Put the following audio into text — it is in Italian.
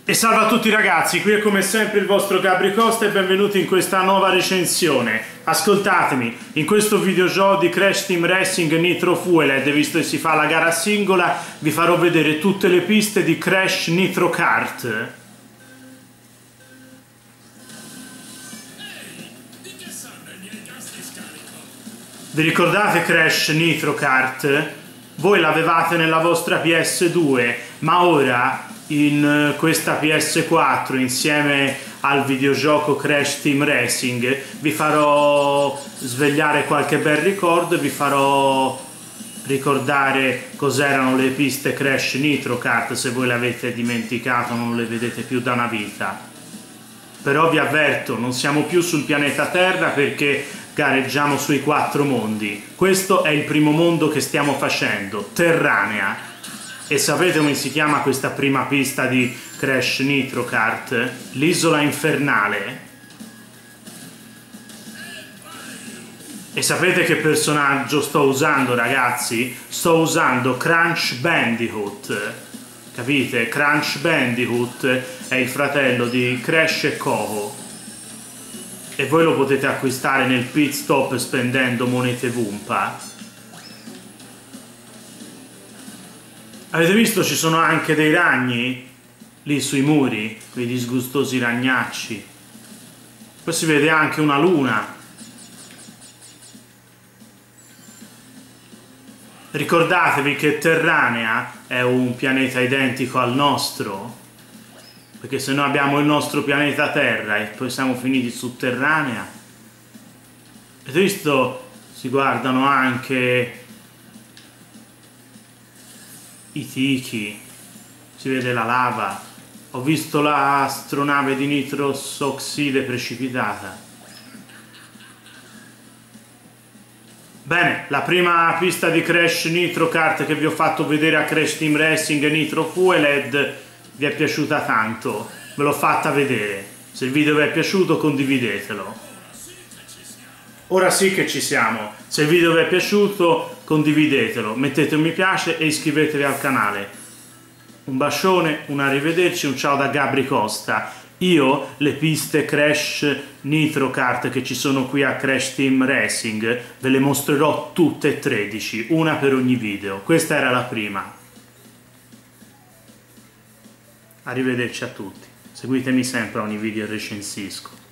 E salve a tutti ragazzi, qui è come sempre il vostro Gabri Costa e benvenuti in questa nuova recensione. Ascoltatemi, in questo videogioco di Crash Team Racing Nitro Fueled, visto che si fa la gara singola, vi farò vedere tutte le piste di Crash Nitro Kart. Vi ricordate Crash Nitro Kart? Voi l'avevate nella vostra PS2, ma ora in questa PS4 insieme al videogioco Crash Team Racing vi farò svegliare qualche bel ricordo e vi farò ricordare cos'erano le piste Crash Nitro Kart se voi le avete dimenticato, non le vedete più da una vita. Però vi avverto, non siamo più sul pianeta Terra perché gareggiamo sui 4 mondi. Questo è il primo mondo che stiamo facendo, Terranea. E sapete come si chiama questa prima pista di Crash Nitro Kart? L'isola infernale. E sapete che personaggio sto usando, ragazzi? Sto usando Crunch Bandicoot. Capite? Crunch Bandicoot è il fratello di Crash e Coco. E voi lo potete acquistare nel pit stop spendendo monete Wumpa. Avete visto, ci sono anche dei ragni lì sui muri, quei disgustosi ragnacci. Poi si vede anche una luna. Ricordatevi che Terranea è un pianeta identico al nostro, perché se noi abbiamo il nostro pianeta Terra e poi siamo finiti su Terranea. Avete visto? Si guardano anche i tiki, si vede la lava. Ho visto l'astronave di nitrososside precipitata. Bene, la prima pista di Crash Nitro Kart che vi ho fatto vedere a Crash Team Racing Nitro Fueled vi è piaciuta tanto, ve l'ho fatta vedere. Se il video vi è piaciuto condividetelo. Ora sì che ci siamo. Se il video vi è piaciuto condividetelo, mettete un mi piace e iscrivetevi al canale. Un bacione, un arrivederci, un ciao da Gabri Costa. Io le piste Crash Nitro Kart che ci sono qui a Crash Team Racing ve le mostrerò tutte e 13, una per ogni video. Questa era la prima. Arrivederci a tutti. Seguitemi sempre a ogni video recensisco.